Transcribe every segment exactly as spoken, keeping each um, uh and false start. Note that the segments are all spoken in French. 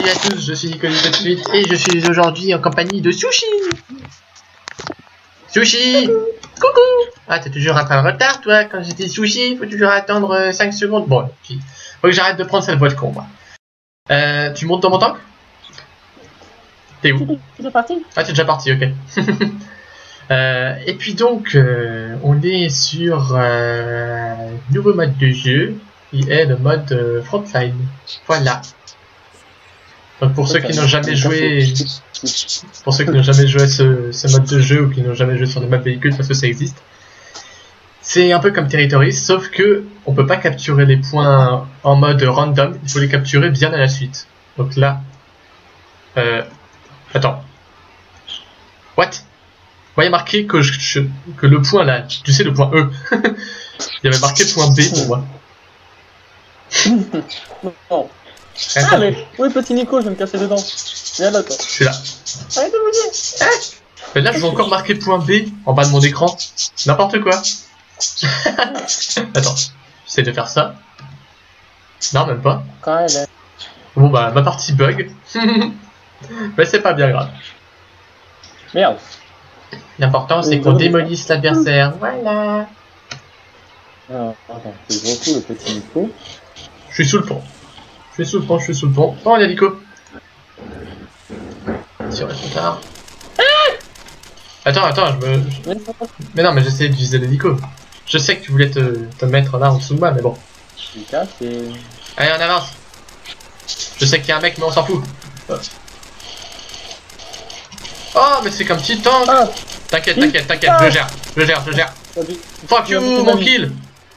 Salut à tous, je suis Nicolas tout de suite et je suis aujourd'hui en compagnie de Sushi. Sushi. Coucou. Ah, t'es toujours un peu en retard toi, quand j'étais Sushi, faut toujours attendre euh, cinq secondes. Bon, puis, faut que j'arrête de prendre cette voix de con, moi. Euh, tu montes dans mon tank? T'es où? T'es déjà parti? Ah, t'es déjà parti, ok. euh, et puis donc, euh, on est sur euh, nouveau mode de jeu, qui est le mode euh, Frontline. Voilà. Donc pour ceux qui n'ont jamais joué, pour ceux qui n'ont jamais joué à ce, ce mode de jeu ou qui n'ont jamais joué sur des maps véhicules, parce que ça existe, c'est un peu comme Territories, sauf que on peut pas capturer les points en mode random, il faut les capturer bien à la suite. Donc là, euh, attends, what? Moi il y a marqué que, je, je, que le point là, tu sais le point E, il y avait marqué point B pour moi. Non. Ah mais, oui petit Nico, je vais me casser dedans. Viens là toi. Je suis là. Arrête de me dire. Ah, mais là je vois encore marqué point B en bas de mon écran. N'importe quoi. Attends, j'essaie de faire ça. Non, même pas. Quand elle est... Bon bah ma partie bug. Mais c'est pas bien grave. Merde. L'important c'est qu'on démolisse l'adversaire. Voilà. Alors, attends, je retrouve le petit Nico. Je suis sous le pont. Je suis sous le pont, je suis sous le pont. Oh, il y a Nico. Sur le tard. Attends, attends, je me... Je... Mais non, mais j'essaie d'utiliser l'hélico. Je sais que tu voulais te, te mettre là en dessous de moi, mais bon. Allez, on avance. Je sais qu'il y a un mec, mais on s'en fout. Oh, mais c'est comme petit tank. Ah. T'inquiète, t'inquiète, t'inquiète, je gère, je gère, je gère. Fuck you, mon kill.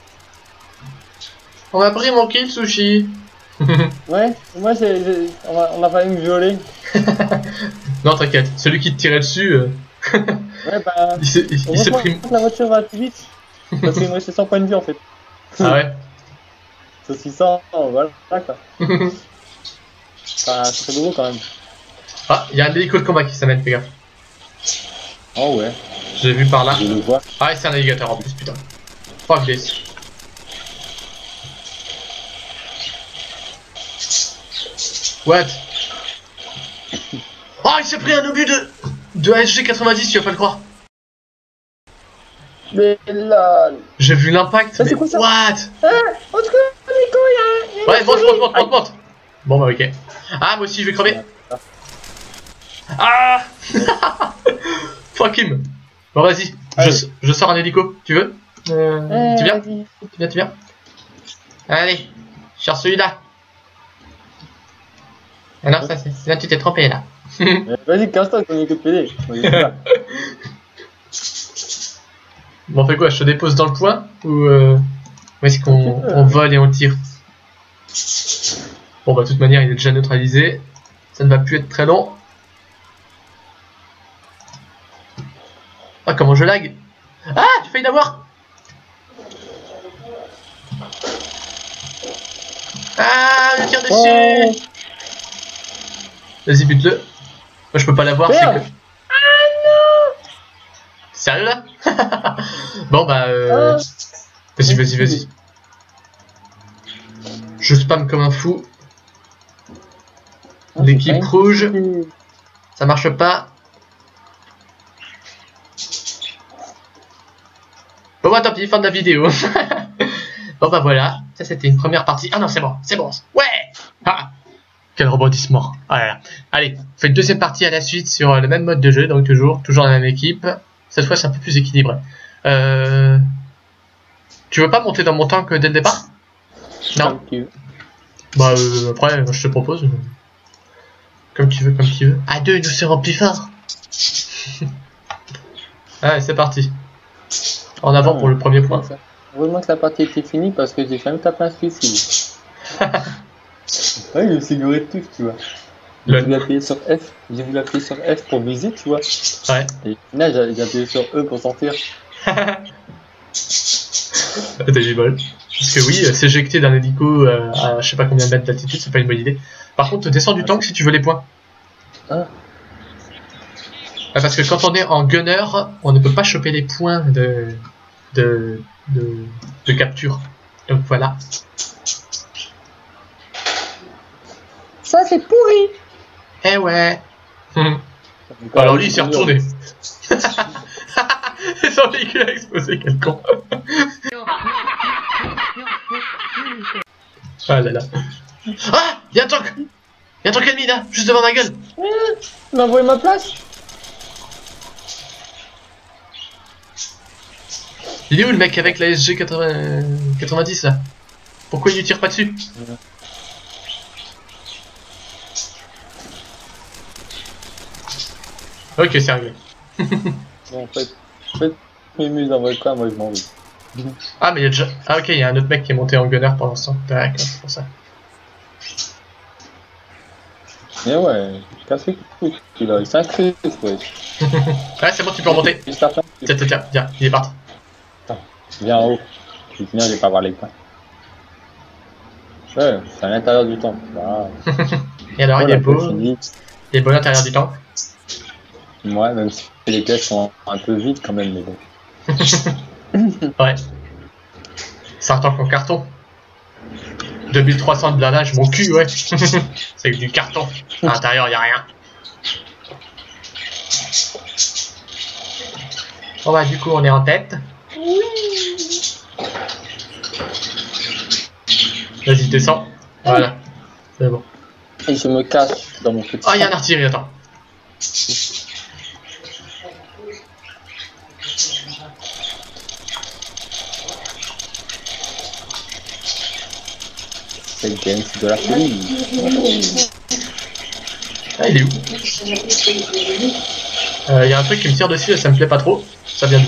On m'a pris mon kill, Sushi. Ouais, moi j'ai... On, on a failli me violer. Non, t'inquiète, celui qui te tirait dessus... Euh... Ouais, bah... il s'est pris... La voiture va plus vite. Parce qu'il me restait cent points de vie en fait. Ah ouais. C'est six cents, voilà quoi. Enfin, c'est très beau quand même. Ah, il y a un hélico de combat qui s'amène, fais gaffe. Oh ouais. J'ai vu par là. Je le vois. Ah, et c'est un navigateur en plus, putain. Fuck this. What? Oh, il s'est pris un obus de... de A S G quatre-vingt-dix, tu vas pas le croire. Mais là... J'ai vu l'impact, mais... Quoi, ça? What? Ah, en tout cas, Nico, il y a... Ouais, monte, monte, monte, monte, monte. Bon bah ok. Ah, moi aussi je vais crever. Ah. Fuck him. Bon vas-y, je, je sors un hélico, tu veux? euh, euh, Tu viens? Tu viens, tu viens? Allez, je sors celui-là. Ah non, ça c'est là tu t'es trompé là. Vas-y, casse-toi ton Nico de P D. Bon, on fait quoi? Je te dépose dans le point? Ou euh... ou est-ce qu'on on vole et on tire? Bon bah de toute manière il est déjà neutralisé. Ça ne va plus être très long. Ah comment je lag. Ah j'ai failli l'avoir. Ah je tire dessus. Vas-y bute-le. Moi je peux pas l'avoir, c'est que... Ah non. Sérieux là? Bon bah euh... vas-y vas-y vas-y. Je spam comme un fou. L'équipe rouge. Ça marche pas. Bon bah tant pis, fin de la vidéo. Bon bah voilà. Ça c'était une première partie. Ah non c'est bon, c'est bon. Ouais. Ah. Quel rebondissement. Ah là là. Allez, on fait une deuxième partie à la suite sur le même mode de jeu. Donc toujours, toujours la même équipe. Cette fois c'est un peu plus équilibré. Euh... Tu veux pas monter dans mon tank dès le départ? Non. Bah euh, après, moi, je te propose. Comme tu veux, comme tu veux. À deux, nous serons plus forts. Allez, c'est parti. En avant ah, pour le premier point. Heureusement que la partie était finie parce que j'ai quand même tapé un suicide. Ouais, il s'est figuré de tout, tu vois. J'ai voulu appuyer sur F, j'ai voulu appuyer sur F pour viser, tu vois. Ouais. Et là, j'ai appuyé sur E pour sortir. T'as du bol. Parce que oui, s'éjecter d'un hélico euh, à je sais pas combien de mètres d'altitude, c'est pas une bonne idée. Par contre, descends du tank si tu veux les points. Ah. Parce que quand on est en gunner, on ne peut pas choper les points de, de, de, de capture. Donc voilà. Ça c'est pourri. Eh ouais. Alors lui il s'est retourné. Son véhicule a explosé, quel con. Ah là là. Ah, y'a un tank. Y'a un tank ennemi là, juste devant ma gueule. Il m'a envoyé ma place. Il est où le mec avec la S G quatre-vingt-dix là? Pourquoi il lui tire pas dessus? Ok, c'est arrivé. Bon, en fait, en fait, Mimus envoie quoi, moi je m'en vais. Ah, mais il y a déjà. Ah, ok, il y a un autre mec qui est monté en gunner pour l'instant. D'accord, c'est pour ça. Mais ouais, cassé le couille, il s'incruste, ouais. Ouais, c'est bon, tu peux remonter. Tiens, tiens, tiens, viens, il est parti. Attends, viens en haut. Je vais finir, je vais pas voir les points. Ouais, c'est à l'intérieur du temple. Voilà. Et alors, il est beau. Il est beau à l'intérieur du temple. Ouais, même si les pièces sont un peu vides quand même, mais bon. Ouais. C'est un tank en carton. deux mille trois cents de blindage, mon cul, ouais. C'est du carton. À l'intérieur, il n'y a rien. Bon bah, du coup, on est en tête. Vas-y, descends. Voilà. C'est bon. Et je me cache dans mon petit. Ah, il y a un artillerie, attends. C'est le game de la folie. Ah, il est où? Euh, il y a un truc qui me tire dessus et ça me plaît pas trop. Ça vient d'où?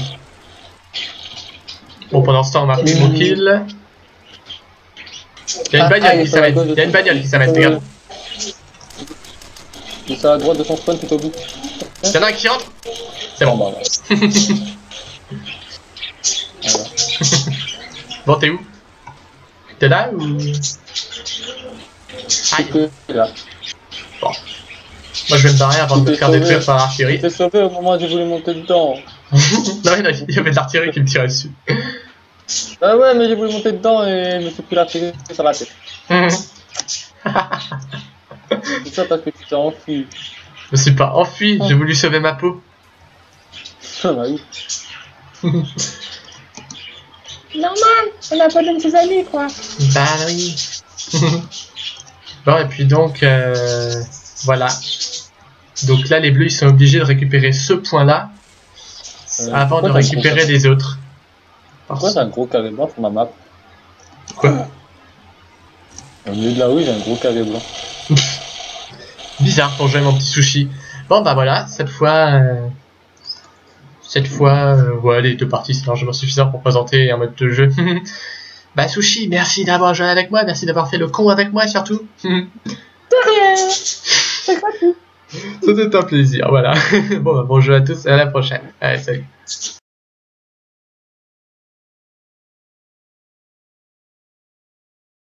Bon, pendant ce temps, on m'a pris mon kill. Il y a une bagnole qui s'amène. Il y a une bagnole qui s'amène, regarde. Il est à droite de son spawn tout au bout. Il y en a un qui rentre. C'est bon. Voilà. Bon, t'es où? T'es là ou... Aïe. Là. Bon. Moi je vais me barrer avant de me faire détruire par l'artillerie. Je t'ai sauvé au moment où j'ai voulu monter dedans. Non, non, il y avait de l'artillerie qui me tirait dessus. Ah ouais, mais j'ai voulu monter dedans et je me suis pris l'artillerie sur la tête. C'est ça parce que tu t'es enfui. Je me suis pas enfui, j'ai voulu sauver ma peau. Ah bah oui. Normal, on n'a pas de ses amis quoi. Bah oui. Bon, et puis donc, euh, voilà. Donc là, les bleus, ils sont obligés de récupérer ce point-là euh, avant de récupérer les autres. Pourquoi j'ai un gros carré blanc sur ma map? Quoi? Au milieu de la rue, j'ai un gros carré blanc. Bizarre pour jouer mon petit sushi. Bon, bah voilà, cette fois... Euh, cette fois, euh, ouais, les deux parties, c'est largement suffisant pour présenter un mode de jeu. Bah Sushi, merci d'avoir joué avec moi, merci d'avoir fait le con avec moi surtout. De rien. C'est gratuit. C'était un plaisir, voilà. Bon, bah, bon jeu à tous et à la prochaine. Allez, salut.